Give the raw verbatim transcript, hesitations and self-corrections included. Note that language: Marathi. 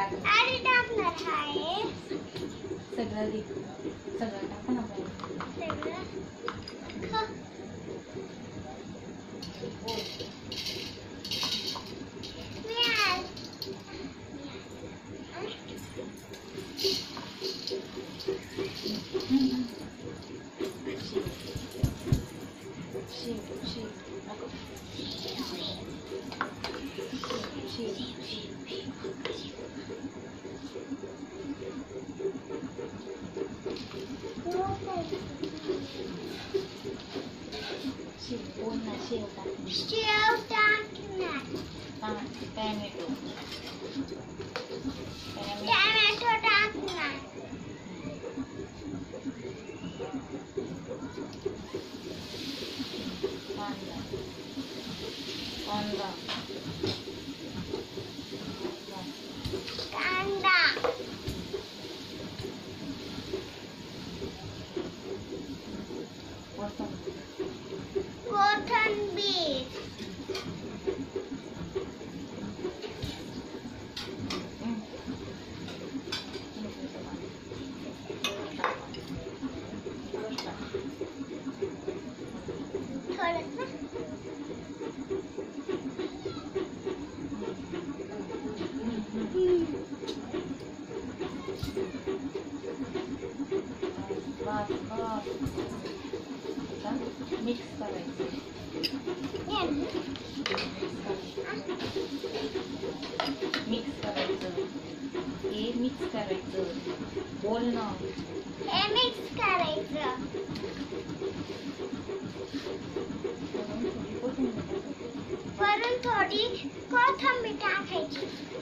आधी टाकणार आहे सगळं दे सगळं टाक ना बाई. सगळं ख मी आज शेव शेव नको शेव शेव बोल ना शेव टाक शेव टाकणार हा टॅमॅटो टोमॅटो टाकणार कांदा कांदा कांदा कोथिंबीर मिक्स करायचं मिक्स करायचं हे मिक्स करायचं बोल ना हे मिक्स करायचं वरून थोडी कोथिंबीर टाकायची